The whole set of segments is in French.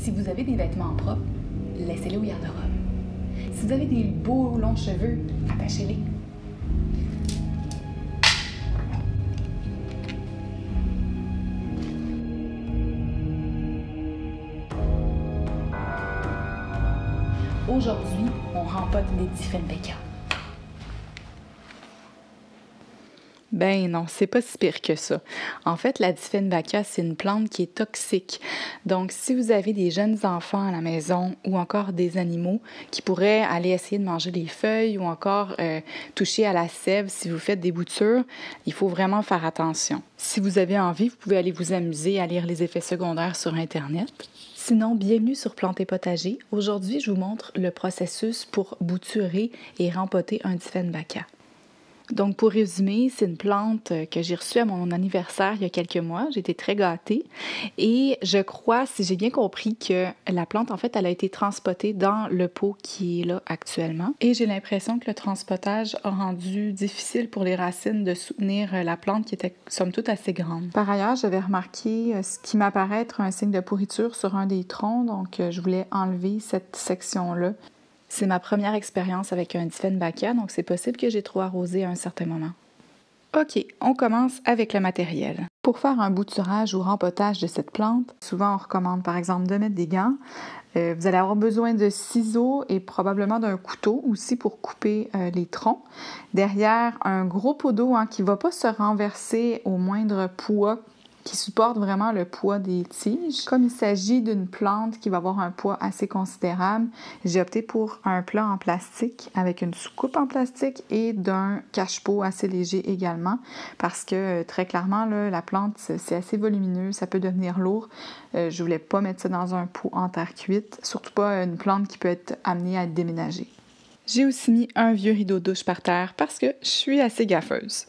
Si vous avez des vêtements propres, laissez-les au garde-robe. Si vous avez des beaux longs cheveux, attachez-les. Aujourd'hui, on rempote des Dieffenbachia. Ben non, c'est pas si pire que ça. En fait, la Dieffenbachia, c'est une plante qui est toxique. Donc, si vous avez des jeunes enfants à la maison ou encore des animaux qui pourraient aller essayer de manger les feuilles ou encore toucher à la sève si vous faites des boutures, il faut vraiment faire attention. Si vous avez envie, vous pouvez aller vous amuser à lire les effets secondaires sur Internet. Sinon, bienvenue sur Plantes et Potager. Aujourd'hui, je vous montre le processus pour bouturer et rempoter un Dieffenbachia. Donc, pour résumer, c'est une plante que j'ai reçue à mon anniversaire il y a quelques mois. J'ai été très gâtée et je crois, si j'ai bien compris, que la plante, en fait, elle a été transpotée dans le pot qui est là actuellement. Et j'ai l'impression que le transpotage a rendu difficile pour les racines de soutenir la plante qui était, somme toute, assez grande. Par ailleurs, j'avais remarqué ce qui m'apparaît être un signe de pourriture sur un des troncs, donc je voulais enlever cette section-là. C'est ma première expérience avec un Dieffenbachia, donc c'est possible que j'ai trop arrosé à un certain moment. OK, on commence avec le matériel. Pour faire un bouturage ou rempotage de cette plante, souvent on recommande par exemple de mettre des gants. Vous allez avoir besoin de ciseaux et probablement d'un couteau aussi pour couper les troncs. Derrière, un gros pot d'eau qui ne va pas se renverser au moindre poids, qui supporte vraiment le poids des tiges. Comme il s'agit d'une plante qui va avoir un poids assez considérable, j'ai opté pour un plat en plastique avec une soucoupe en plastique et d'un cache-pot assez léger également parce que très clairement, là, la plante, c'est assez volumineux, ça peut devenir lourd. Je voulais pas mettre ça dans un pot en terre cuite, surtout pas une plante qui peut être amenée à être déménagée. J'ai aussi mis un vieux rideau de douche par terre parce que je suis assez gaffeuse.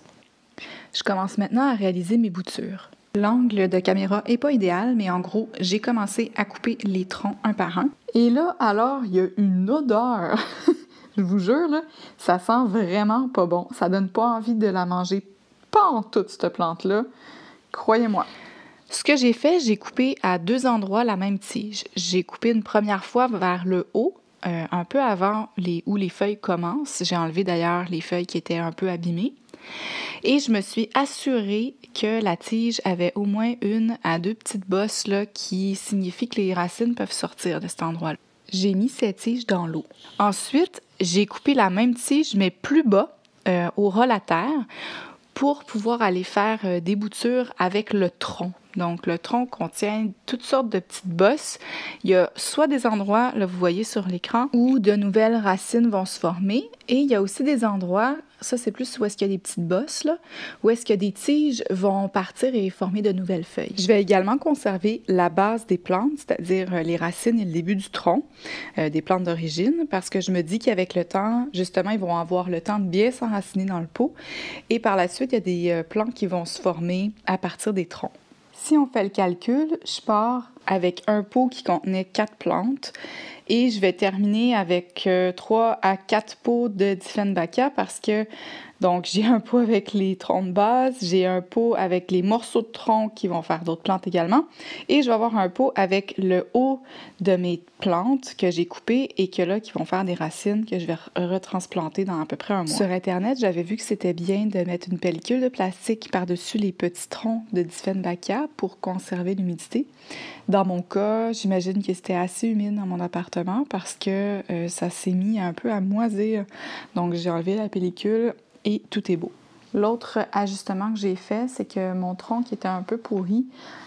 Je commence maintenant à réaliser mes boutures. L'angle de caméra n'est pas idéal, mais en gros, j'ai commencé à couper les troncs un par un. Et là, alors, il y a une odeur. Je vous jure, là, ça sent vraiment pas bon. Ça donne pas envie de la manger pantoute, cette plante-là. Croyez-moi. Ce que j'ai fait, j'ai coupé à deux endroits la même tige. J'ai coupé une première fois vers le haut, un peu avant où les feuilles commencent. J'ai enlevé d'ailleurs les feuilles qui étaient un peu abîmées. Et je me suis assurée que la tige avait au moins une à deux petites bosses là, qui signifient que les racines peuvent sortir de cet endroit-là. J'ai mis cette tige dans l'eau. Ensuite, j'ai coupé la même tige, mais plus bas, au ras la terre, pour pouvoir aller faire des boutures avec le tronc. Donc, le tronc contient toutes sortes de petites bosses. Il y a soit des endroits, là, vous voyez sur l'écran, où de nouvelles racines vont se former. Et il y a aussi des endroits, ça c'est plus où est-ce qu'il y a des petites bosses, là, où est-ce que des tiges vont partir et former de nouvelles feuilles. Je vais également conserver la base des plantes, c'est-à-dire les racines et le début du tronc des plantes d'origine, parce que je me dis qu'avec le temps, justement, ils vont avoir le temps de bien s'enraciner dans le pot. Et par la suite, il y a des plants qui vont se former à partir des troncs. Si on fait le calcul, je pars avec un pot qui contenait 4 plantes et je vais terminer avec 3 à 4 pots de Dieffenbachia parce que donc j'ai un pot avec les troncs de base, j'ai un pot avec les morceaux de tronc qui vont faire d'autres plantes également et je vais avoir un pot avec le haut de mes plantes que j'ai coupées et que là qui vont faire des racines que je vais retransplanter dans à peu près un mois. Sur Internet, j'avais vu que c'était bien de mettre une pellicule de plastique par-dessus les petits troncs de Dieffenbachia pour conserver l'humidité. Dans mon cas, j'imagine que c'était assez humide dans mon appartement parce que ça s'est mis un peu à moisir. Donc j'ai enlevé la pellicule et tout est beau. L'autre ajustement que j'ai fait, c'est que mon tronc qui était un peu pourri,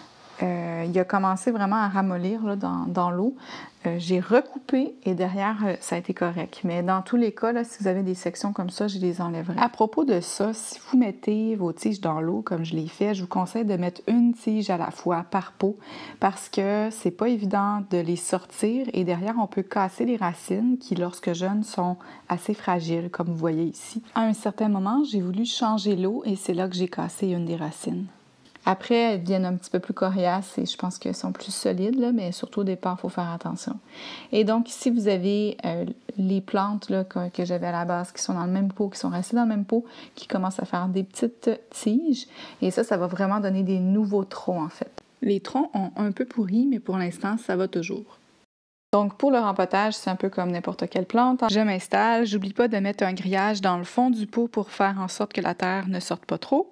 il a commencé vraiment à ramollir là, dans l'eau. J'ai recoupé et derrière, ça a été correct. Mais dans tous les cas, là, si vous avez des sections comme ça, je les enlèverai. À propos de ça, si vous mettez vos tiges dans l'eau, comme je l'ai fait, je vous conseille de mettre une tige à la fois par pot parce que c'est pas évident de les sortir et derrière, on peut casser les racines qui, lorsque jeunes, sont assez fragiles, comme vous voyez ici. À un certain moment, j'ai voulu changer l'eau et c'est là que j'ai cassé une des racines. Après, elles deviennent un petit peu plus coriaces et je pense qu'elles sont plus solides, là, mais surtout au départ, il faut faire attention. Et donc, ici, vous avez les plantes là, que j'avais à la base qui sont dans le même pot, qui sont restées dans le même pot, qui commencent à faire des petites tiges. Et ça va vraiment donner des nouveaux troncs, en fait. Les troncs ont un peu pourri, mais pour l'instant, ça va toujours. Donc pour le rempotage, c'est un peu comme n'importe quelle plante. Je m'installe, j'oublie pas de mettre un grillage dans le fond du pot pour faire en sorte que la terre ne sorte pas trop.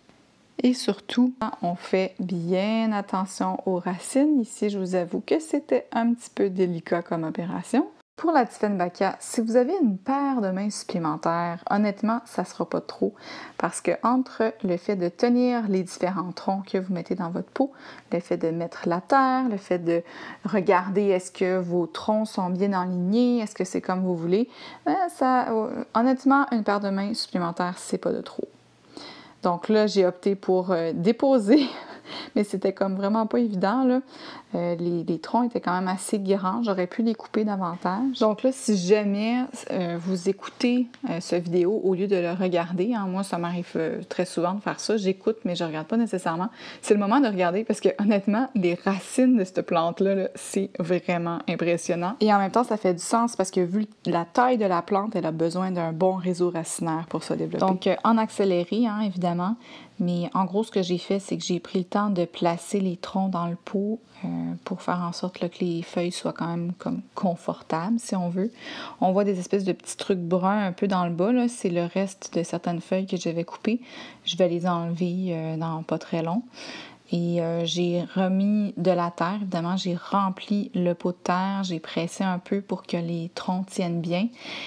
Et surtout, on fait bien attention aux racines. Ici, je vous avoue que c'était un petit peu délicat comme opération. Pour la Dieffenbachia, si vous avez une paire de mains supplémentaires, honnêtement, ça ne sera pas trop parce que entre le fait de tenir les différents troncs que vous mettez dans votre pot, le fait de mettre la terre, le fait de regarder est-ce que vos troncs sont bien alignés, est-ce que c'est comme vous voulez, honnêtement, une paire de mains supplémentaires, c'est pas de trop. Donc là, j'ai opté pour déposer, mais c'était comme vraiment pas évident, là. Les troncs étaient quand même assez grands, j'aurais pu les couper davantage. Donc là, si jamais vous écoutez cette vidéo au lieu de le regarder, hein, moi ça m'arrive très souvent de faire ça, j'écoute mais je regarde pas nécessairement. C'est le moment de regarder parce que honnêtement, les racines de cette plante-là, là, c'est vraiment impressionnant. Et en même temps, ça fait du sens parce que vu la taille de la plante, elle a besoin d'un bon réseau racinaire pour se développer. Donc en accéléré, hein, évidemment, mais en gros, ce que j'ai fait, c'est que j'ai pris le temps de placer les troncs dans le pot pour faire en sorte là, que les feuilles soient quand même comme confortables, si on veut. On voit des espèces de petits trucs bruns un peu dans le bas, là. C'est le reste de certaines feuilles que j'avais coupées. Je vais les enlever dans pas très long. Et j'ai remis de la terre, évidemment, j'ai rempli le pot de terre, j'ai pressé un peu pour que les troncs tiennent bien.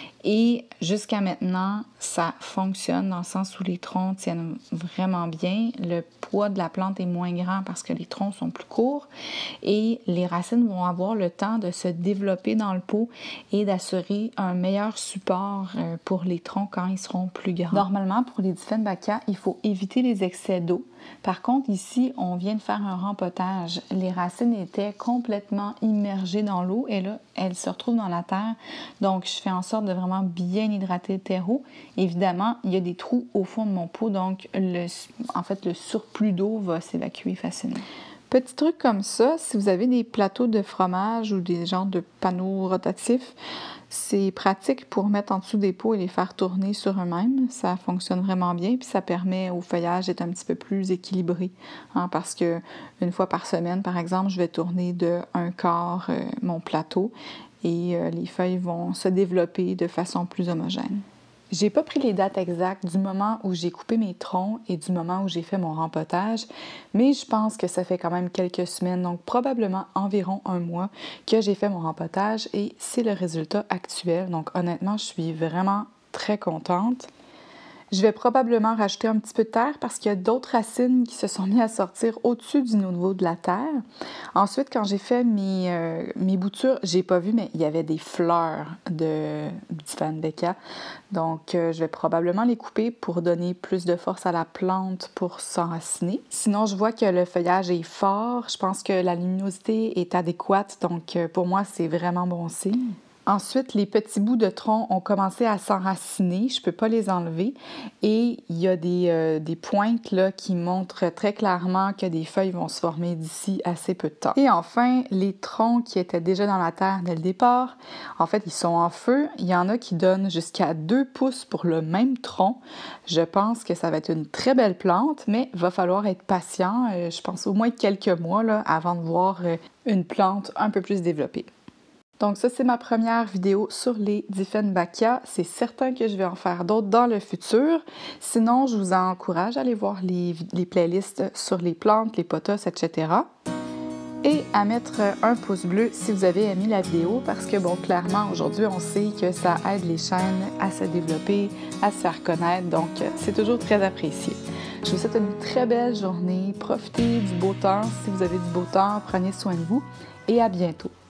Et jusqu'à maintenant, ça fonctionne dans le sens où les troncs tiennent vraiment bien. Le poids de la plante est moins grand parce que les troncs sont plus courts et les racines vont avoir le temps de se développer dans le pot et d'assurer un meilleur support pour les troncs quand ils seront plus grands. Normalement, pour les Dieffenbachia, il faut éviter les excès d'eau. Par contre, ici, on vient de faire un rempotage. Les racines étaient complètement immergées dans l'eau et là, elles se retrouvent dans la terre. Donc, je fais en sorte de vraiment bien hydrater le terreau. Évidemment, il y a des trous au fond de mon pot, donc le surplus d'eau va s'évacuer facilement. Petit truc comme ça, si vous avez des plateaux de fromage ou des genres de panneaux rotatifs, c'est pratique pour mettre en dessous des pots et les faire tourner sur eux-mêmes. Ça fonctionne vraiment bien, puis ça permet au feuillage d'être un petit peu plus équilibré. Hein, parce que une fois par semaine, par exemple, je vais tourner de 1/4 mon plateau et les feuilles vont se développer de façon plus homogène. J'ai pas pris les dates exactes du moment où j'ai coupé mes troncs et du moment où j'ai fait mon rempotage, mais je pense que ça fait quand même quelques semaines, donc probablement environ 1 mois que j'ai fait mon rempotage et c'est le résultat actuel. Donc honnêtement, je suis vraiment très contente. Je vais probablement rajouter un petit peu de terre parce qu'il y a d'autres racines qui se sont mises à sortir au-dessus du niveau de la terre. Ensuite, quand j'ai fait mes boutures, j'ai pas vu, mais il y avait des fleurs de Dieffenbachia. Donc, je vais probablement les couper pour donner plus de force à la plante pour s'enraciner. Sinon, je vois que le feuillage est fort. Je pense que la luminosité est adéquate. Donc, pour moi, c'est vraiment bon signe. Ensuite, les petits bouts de tronc ont commencé à s'enraciner. Je ne peux pas les enlever. Et il y a des pointes là, qui montrent très clairement que des feuilles vont se former d'ici assez peu de temps. Et enfin, les troncs qui étaient déjà dans la terre dès le départ, en fait, ils sont en feu. Il y en a qui donnent jusqu'à 2 pouces pour le même tronc. Je pense que ça va être une très belle plante, mais il va falloir être patient. Je pense au moins quelques mois là, avant de voir une plante un peu plus développée. Donc ça, c'est ma première vidéo sur les Dieffenbachia. C'est certain que je vais en faire d'autres dans le futur. Sinon, je vous encourage à aller voir les playlists sur les plantes, les pothos, etc. Et à mettre un pouce bleu si vous avez aimé la vidéo parce que, bon, clairement, aujourd'hui, on sait que ça aide les chaînes à se développer, à se faire connaître. Donc, c'est toujours très apprécié. Je vous souhaite une très belle journée. Profitez du beau temps. Si vous avez du beau temps, prenez soin de vous et à bientôt.